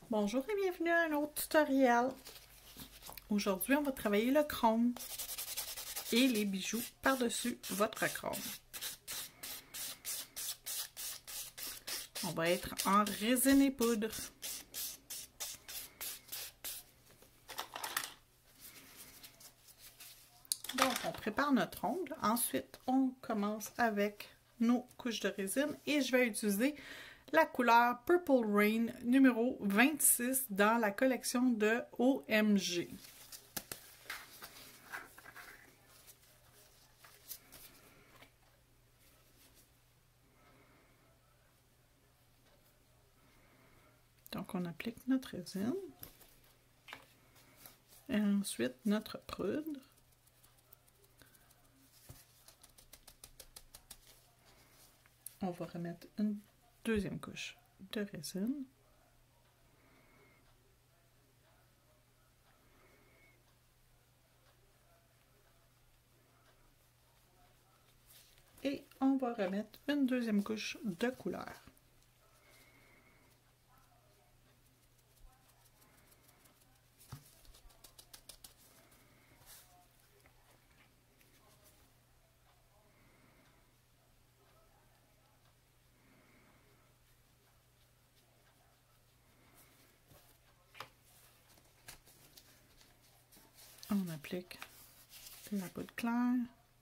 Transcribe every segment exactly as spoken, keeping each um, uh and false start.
Bonjour et bienvenue à un autre tutoriel. Aujourd'hui, on va travailler le chrome et les bijoux par-dessus votre chrome. On va être en résine et poudre. Donc, on prépare notre ongle. Ensuite, on commence avec nos couches de résine et je vais utiliser la couleur Purple Rain numéro vingt-six dans la collection de O M G. Donc, on applique notre résine et ensuite notre poudre. On va remettre une deuxième couche de résine. Et on va remettre une deuxième couche de couleur. On applique la poudre claire.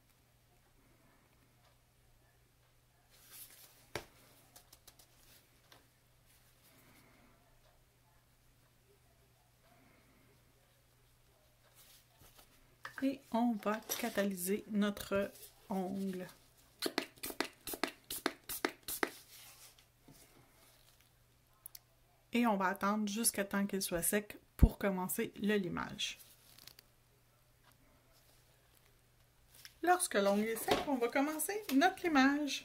Et on va catalyser notre ongle. Et on va attendre jusqu'à temps qu'il soit sec pour commencer le limage. Lorsque l'ongle est sec, on va commencer notre limage.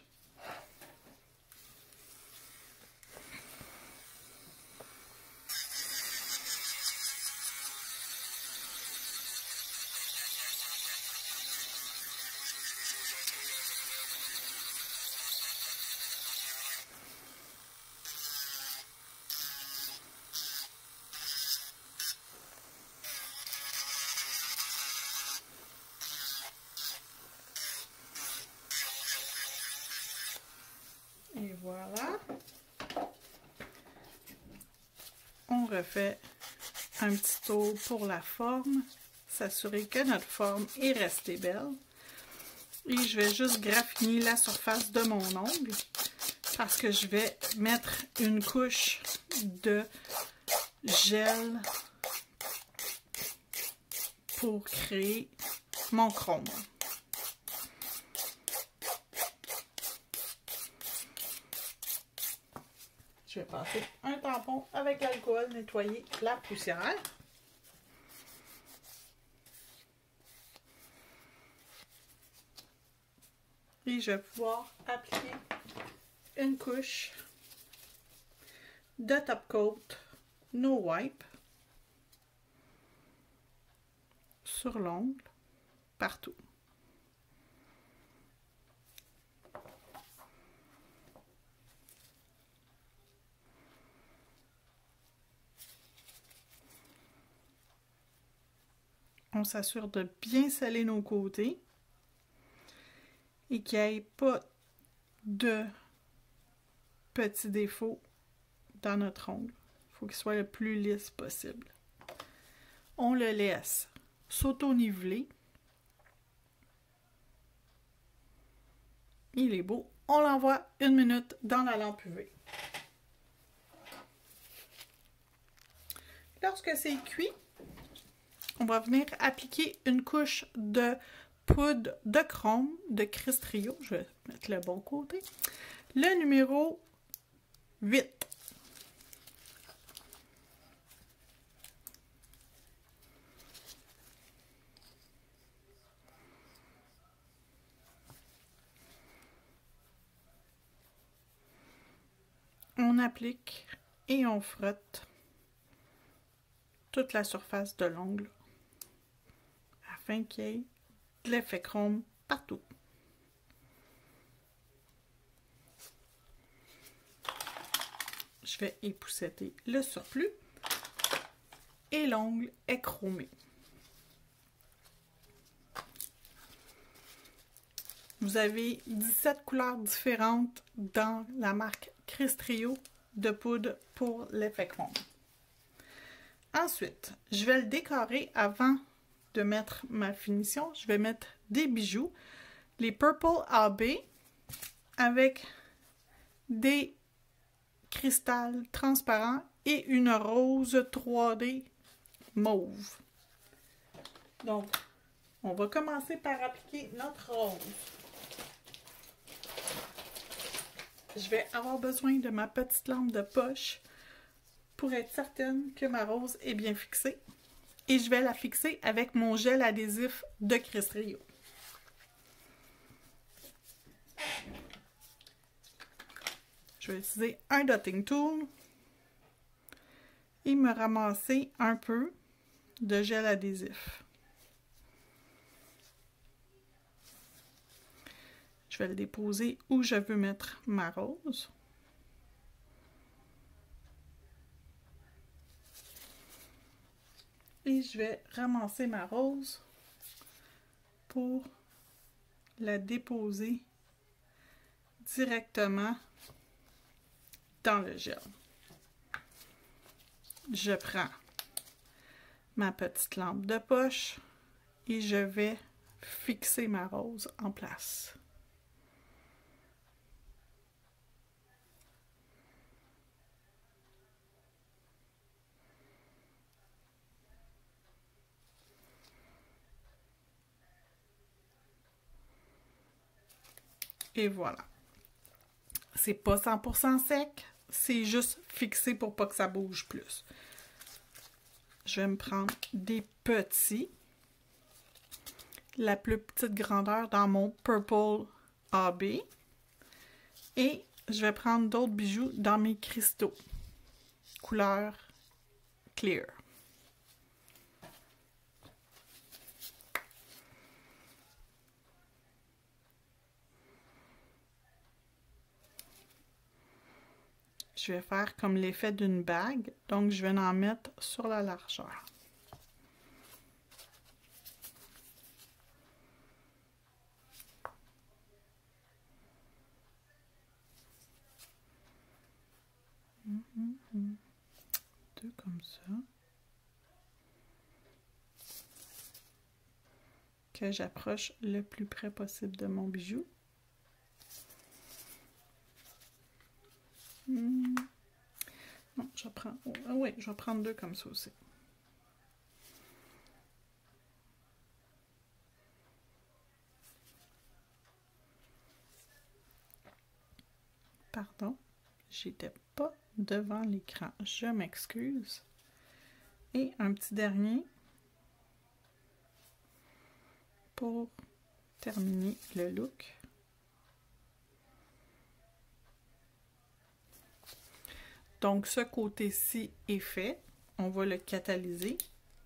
Et voilà. On refait un petit tour pour la forme. S'assurer que notre forme est restée belle. Et je vais juste graffiner la surface de mon ongle parce que je vais mettre une couche de gel pour créer mon chrome. Je vais passer un tampon avec l'alcool, nettoyer la poussière. Et je vais pouvoir appliquer une couche de top coat No Wipe sur l'ongle, partout. On s'assure de bien sceller nos côtés et qu'il n'y ait pas de petits défauts dans notre ongle. Il faut qu'il soit le plus lisse possible. On le laisse s'auto-niveler. Il est beau. On l'envoie une minute dans la lampe U V. Lorsque c'est cuit, on va venir appliquer une couche de poudre de chrome de Crys-Trio. Je vais mettre le bon côté. Le numéro huit. On applique et on frotte toute la surface de l'ongle afin qu'il y ait de l'effet chrome partout. Je vais épousseter le surplus. et l'ongle est chromé. Vous avez dix-sept couleurs différentes dans la marque Crest-Trio de poudre pour l'effet chrome. Ensuite, je vais le décorer avant de mettre ma finition. Je vais mettre des bijoux, les Purple A B avec des cristals transparents et une rose trois D mauve. Donc, on va commencer par appliquer notre rose. Je vais avoir besoin de ma petite lampe de poche pour être certaine que ma rose est bien fixée. Et je vais la fixer avec mon gel adhésif de Crest-Trio. Je vais utiliser un dotting tool et me ramasser un peu de gel adhésif. Je vais le déposer où je veux mettre ma rose. Et je vais ramasser ma rose pour la déposer directement dans le gel. Je prends ma petite lampe de poche et je vais fixer ma rose en place. Et voilà. C'est pas cent pour cent sec, c'est juste fixé pour pas que ça bouge plus. Je vais me prendre des petits, la plus petite grandeur dans mon Purple A B. Et je vais prendre d'autres bijoux dans mes cristaux, couleur clear. Je vais faire comme l'effet d'une bague, donc je vais en mettre sur la largeur. Mmh, mmh. Deux comme ça. Que j'approche le plus près possible de mon bijou. Hmm. Non, je prends. Oh, oui, je vais prendre deux comme ça aussi. Pardon, j'étais pas devant l'écran. Je m'excuse. Et un petit dernier pour terminer le look. Donc, ce côté-ci est fait. On va le catalyser.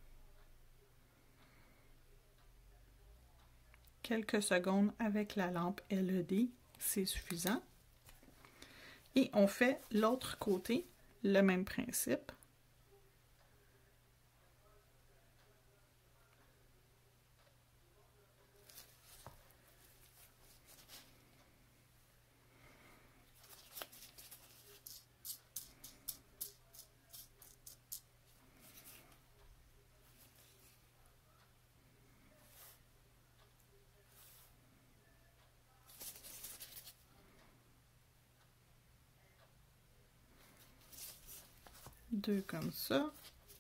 Quelques secondes avec la lampe L E D, c'est suffisant. Et on fait l'autre côté, le même principe. Deux comme ça.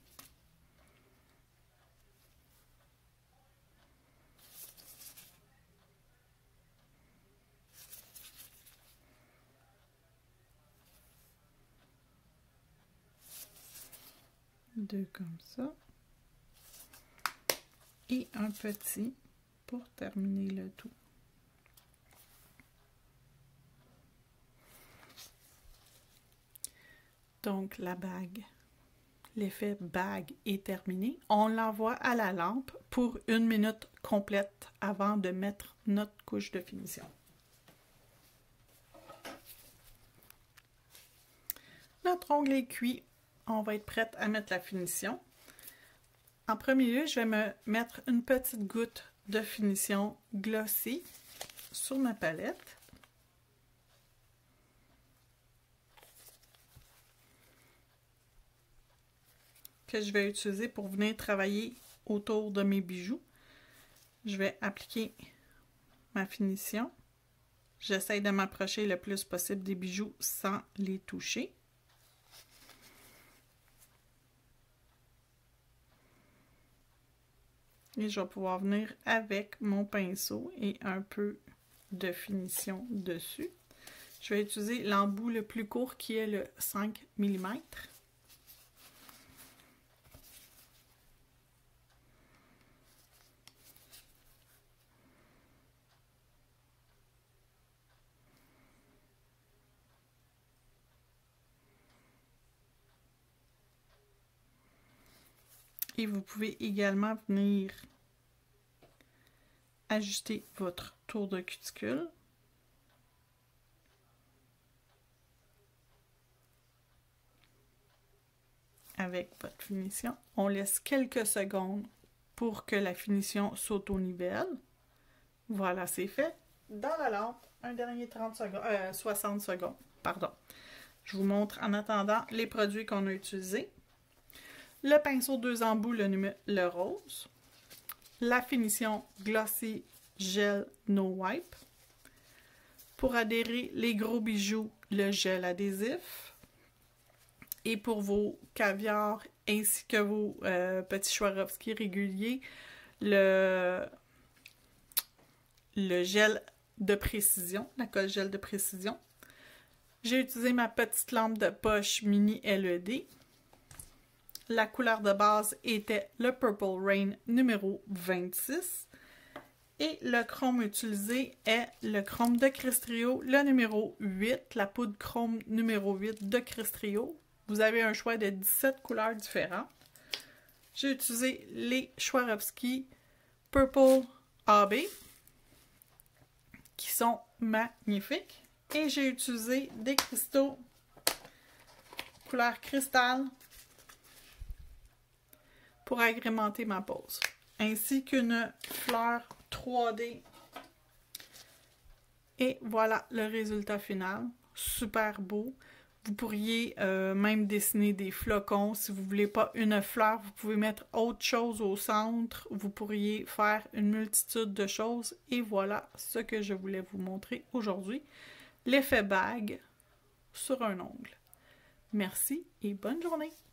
Deux comme ça. Et un petit pour terminer le tout. Donc la bague, l'effet bague est terminé. On l'envoie à la lampe pour une minute complète avant de mettre notre couche de finition. Notre ongle est cuit. On va être prête à mettre la finition. En premier lieu, je vais me mettre une petite goutte de finition Glossy sur ma palette. Que je vais utiliser pour venir travailler autour de mes bijoux. Je vais appliquer ma finition. J'essaie de m'approcher le plus possible des bijoux sans les toucher. Et je vais pouvoir venir avec mon pinceau et un peu de finition dessus. Je vais utiliser l'embout le plus court qui est le cinq millimètres. Et vous pouvez également venir ajuster votre tour de cuticule. Avec votre finition. On laisse quelques secondes pour que la finition s'auto-nivelle. Voilà, c'est fait. Dans la lampe, un dernier trente secondes, euh, soixante secondes, pardon. Je vous montre en attendant les produits qu'on a utilisés. Le pinceau deux embouts, le, le rose. La finition Glossy Gel No Wipe. Pour adhérer les gros bijoux, le gel adhésif. Et pour vos caviars ainsi que vos euh, petits Swarovski réguliers, le, le gel de précision, la colle gel de précision. J'ai utilisé ma petite lampe de poche mini L E D. La couleur de base était le Purple Rain numéro vingt-six. Et le chrome utilisé est le chrome de Crystrio, le numéro huit, la poudre chrome numéro huit de Crystrio. Vous avez un choix de dix-sept couleurs différentes. J'ai utilisé les Swarovski Purple A B qui sont magnifiques. Et j'ai utilisé des cristaux couleur cristal pour agrémenter ma pose, ainsi qu'une fleur trois D. Et voilà le résultat final, super beau. Vous pourriez euh, même dessiner des flocons. Si vous ne voulez pas une fleur, vous pouvez mettre autre chose au centre. Vous pourriez faire une multitude de choses. Et voilà ce que je voulais vous montrer aujourd'hui. L'effet bague sur un ongle. Merci et bonne journée!